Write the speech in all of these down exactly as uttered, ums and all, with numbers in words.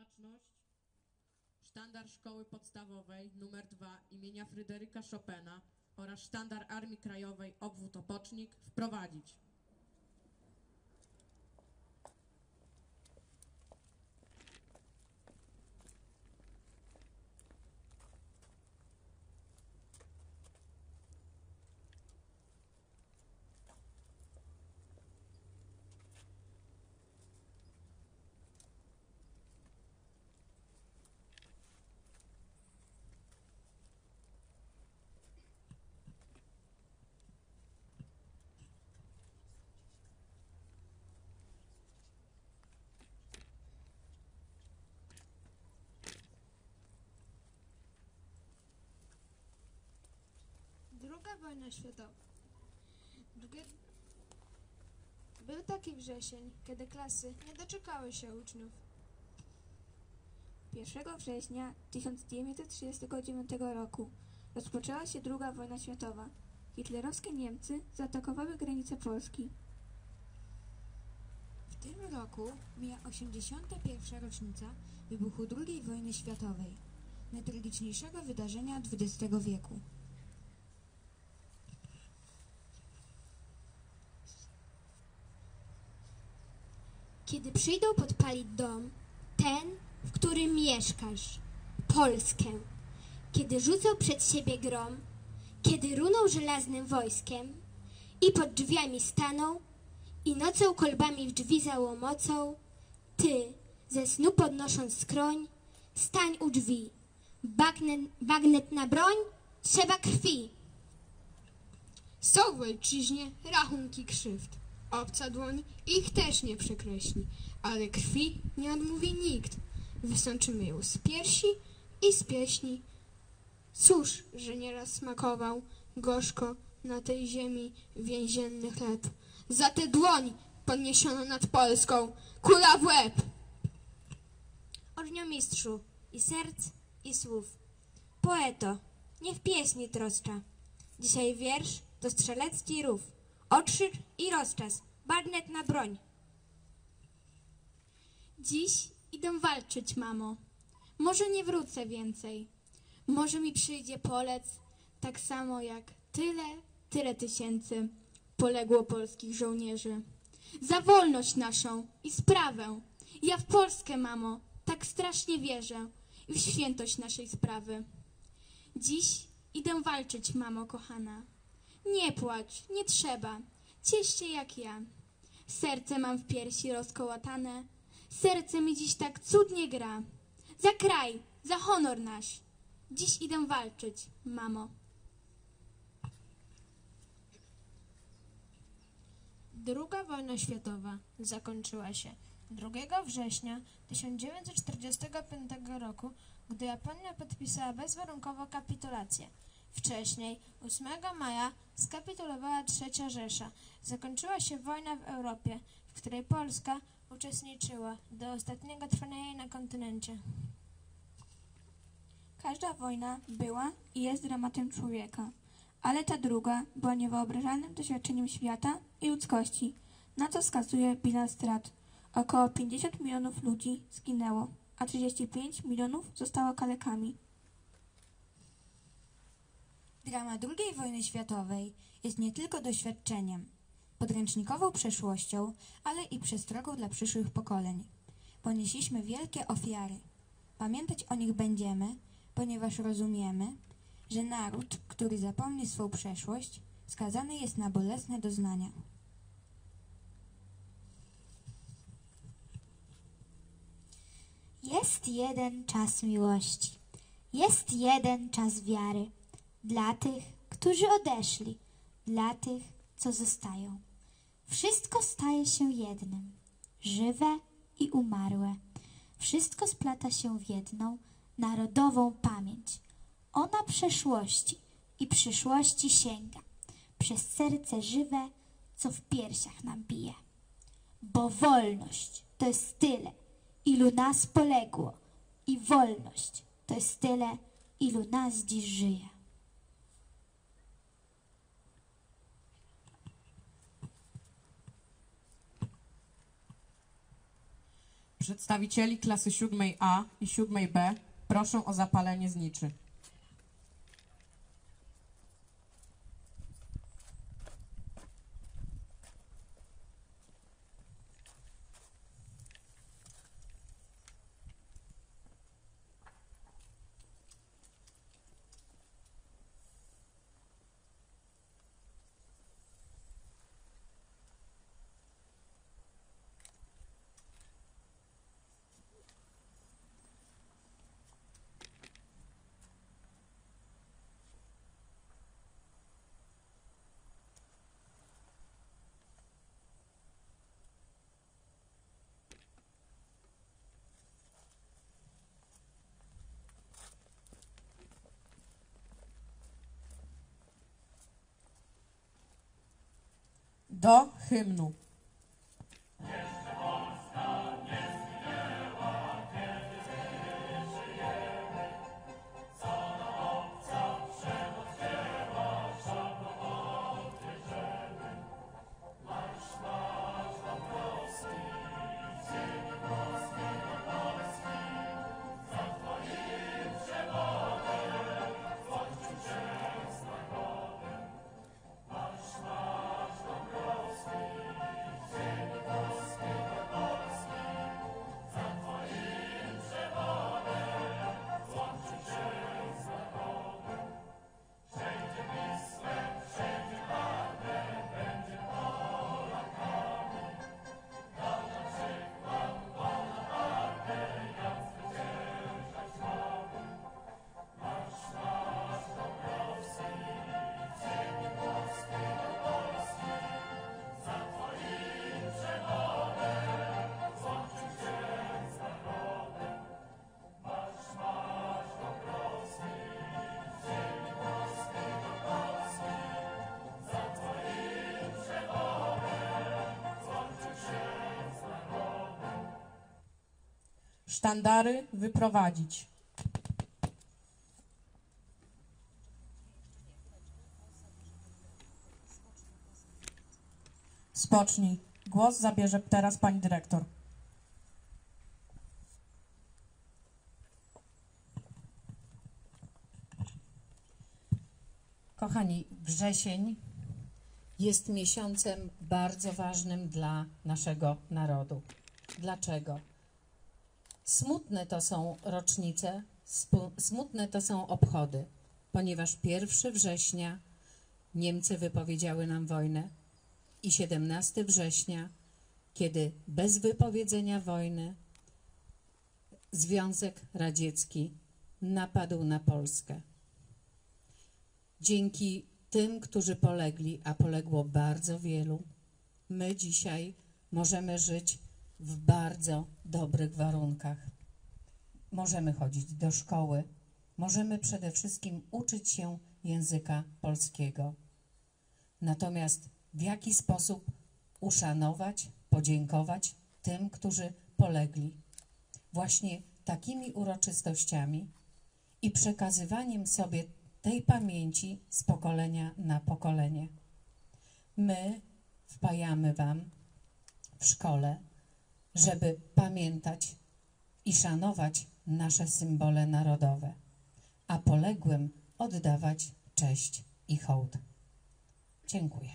Baczność, sztandar Szkoły Podstawowej numer dwa imienia Fryderyka Chopina oraz sztandar Armii Krajowej obwód Opocznik wprowadzić. Druga wojna światowa. Drugie... Był taki wrzesień, kiedy klasy nie doczekały się uczniów. pierwszego września tysiąc dziewięćset trzydziestego dziewiątego roku rozpoczęła się druga wojna światowa. Hitlerowskie Niemcy zaatakowały granice Polski. W tym roku mija osiemdziesiąta pierwsza rocznica wybuchu drugiej wojny światowej, najtragiczniejszego wydarzenia dwudziestego wieku. Kiedy przyjdą podpalić dom, ten, w którym mieszkasz, Polskę, kiedy rzucą przed siebie grom, kiedy runą żelaznym wojskiem i pod drzwiami staną i nocą kolbami w drzwi załomocą, ty, ze snu podnosząc skroń, stań u drzwi. Bagnet, bagnet na broń, trzeba krwi. Są w ojczyźnie rachunki krzywd. Obca dłoń ich też nie przekreśli, ale krwi nie odmówi nikt. Wysączymy ją z piersi i z pieśni. Cóż, że nieraz smakował gorzko na tej ziemi więzienny chleb. Za tę dłoń podniesiono nad Polską kula w łeb. Ogniomistrzu i serc, i słów. Poeto, niech pieśni troszcza. Dzisiaj wiersz to strzelecki rów. Okrzyk i rozczas, bagnet na broń. Dziś idę walczyć, mamo. Może nie wrócę więcej. Może mi przyjdzie polec, tak samo jak tyle, tyle tysięcy poległo polskich żołnierzy. Za wolność naszą i sprawę. Ja w Polskę, mamo, tak strasznie wierzę i w świętość naszej sprawy. Dziś idę walczyć, mamo kochana. Nie płacz, nie trzeba, ciesz się jak ja. Serce mam w piersi rozkołatane, serce mi dziś tak cudnie gra. Za kraj, za honor nasz, dziś idę walczyć, mamo. Druga wojna światowa zakończyła się drugiego września tysiąc dziewięćset czterdziestego piątego roku, gdy Japonia podpisała bezwarunkowo kapitulację. Wcześniej, ósmego maja, skapitulowała trzecia Rzesza. Zakończyła się wojna w Europie, w której Polska uczestniczyła do ostatniego trwania jej na kontynencie. Każda wojna była i jest dramatem człowieka, ale ta druga była niewyobrażalnym doświadczeniem świata i ludzkości, na co wskazuje bilans strat. Około pięćdziesiąt milionów ludzi zginęło, a trzydzieści pięć milionów zostało kalekami. Drama drugiej wojny światowej jest nie tylko doświadczeniem, podręcznikową przeszłością, ale i przestrogą dla przyszłych pokoleń. Ponieśliśmy wielkie ofiary. Pamiętać o nich będziemy, ponieważ rozumiemy, że naród, który zapomni swą przeszłość, skazany jest na bolesne doznania. Jest jeden czas miłości, jest jeden czas wiary. Dla tych, którzy odeszli, dla tych, co zostają. Wszystko staje się jednym, żywe i umarłe. Wszystko splata się w jedną, narodową pamięć. Ona przeszłości i przyszłości sięga, przez serce żywe, co w piersiach nam bije. Bo wolność to jest tyle, ilu nas poległo, i wolność to jest tyle, ilu nas dziś żyje. Przedstawicieli klasy siódmej A i siódmej B proszę o zapalenie zniczy. Do hymnu. Sztandary wyprowadzić. Spocznij. Głos zabierze teraz pani dyrektor. Kochani, wrzesień jest miesiącem bardzo ważnym dla naszego narodu. Dlaczego? Smutne to są rocznice, smutne to są obchody, ponieważ pierwszego września Niemcy wypowiedziały nam wojnę i siedemnastego września, kiedy bez wypowiedzenia wojny Związek Radziecki napadł na Polskę. Dzięki tym, którzy polegli, a poległo bardzo wielu, my dzisiaj możemy żyć w bardzo dobrych warunkach. Możemy chodzić do szkoły, możemy przede wszystkim uczyć się języka polskiego. Natomiast w jaki sposób uszanować, podziękować tym, którzy polegli? Właśnie takimi uroczystościami i przekazywaniem sobie tej pamięci z pokolenia na pokolenie. My wpajamy wam w szkole, żeby pamiętać i szanować nasze symbole narodowe, a poległym oddawać cześć i hołd. Dziękuję.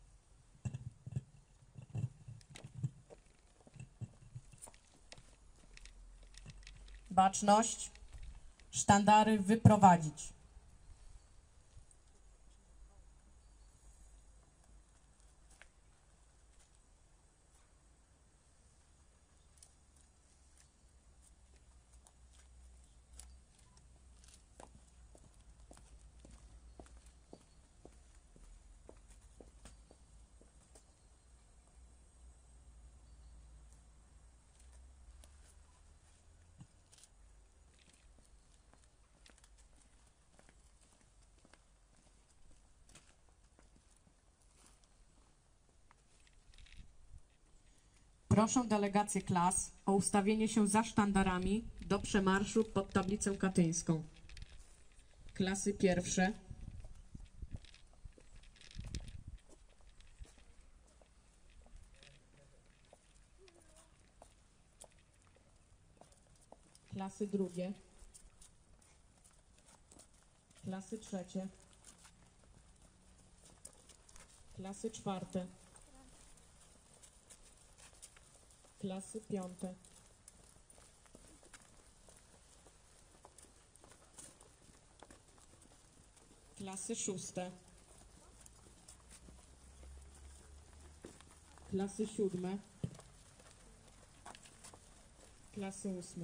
Baczność. Sztandary wyprowadzić. Proszę delegację klas o ustawienie się za sztandarami do przemarszu pod tablicę katyńską. Klasy pierwsze. Klasy drugie. Klasy trzecie. Klasy czwarte. Klasy piąte. Klasy szóste. Klasy siódme. Klasy ósme.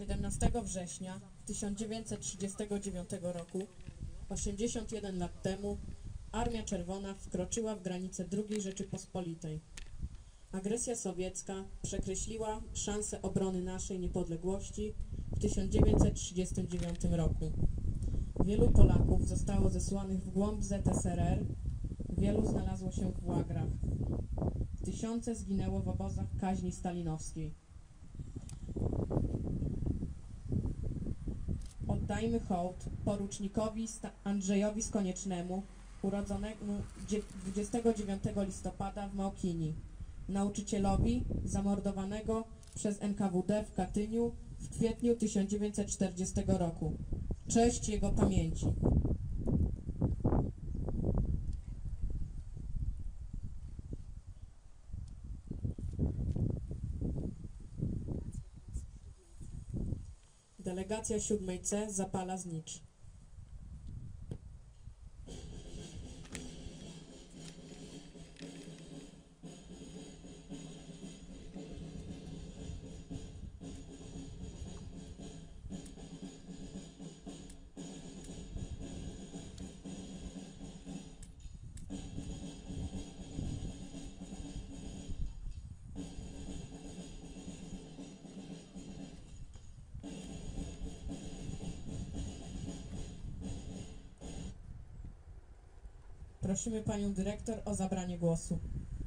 siedemnastego września tysiąc dziewięćset trzydziestego dziewiątego roku, osiemdziesiąt jeden lat temu, Armia Czerwona wkroczyła w granice drugiej Rzeczypospolitej. Agresja sowiecka przekreśliła szansę obrony naszej niepodległości w tysiąc dziewięćset trzydziestym dziewiątym roku. Wielu Polaków zostało zesłanych w głąb Z S R R, wielu znalazło się w łagrach. Tysiące zginęło w obozach kaźni stalinowskiej. Oddajmy hołd porucznikowi Andrzejowi Skoniecznemu, urodzonemu dwudziestego dziewiątego listopada w Małkini, nauczycielowi zamordowanego przez N K W D w Katyniu w kwietniu tysiąc dziewięćset czterdziestego roku. Cześć jego pamięci. Delegacja siódmej C zapala znicz. Prosimy panią dyrektor o zabranie głosu.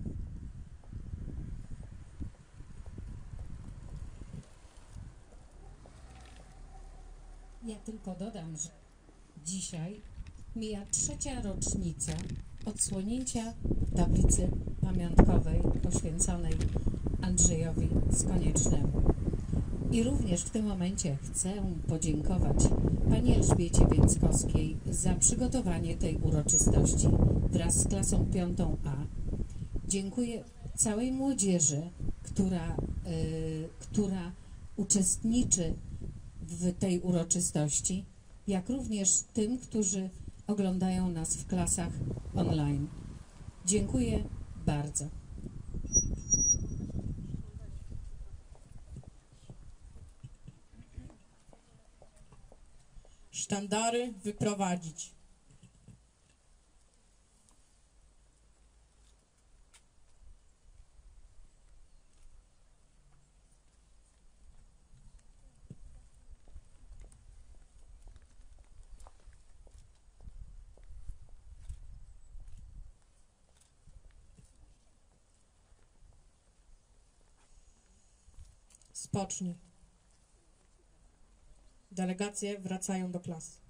Ja tylko dodam, że dzisiaj mija trzecia rocznica odsłonięcia tablicy pamiątkowej poświęconej Andrzejowi Skoniecznemu. I również w tym momencie chcę podziękować pani Elżbiecie Więckowskiej za przygotowanie tej uroczystości wraz z klasą piątą A. Dziękuję całej młodzieży, która, y, która uczestniczy w tej uroczystości, jak również tym, którzy oglądają nas w klasach online. Dziękuję bardzo. Sztandary wyprowadzić. Spocznij. Delegacje wracają do klas.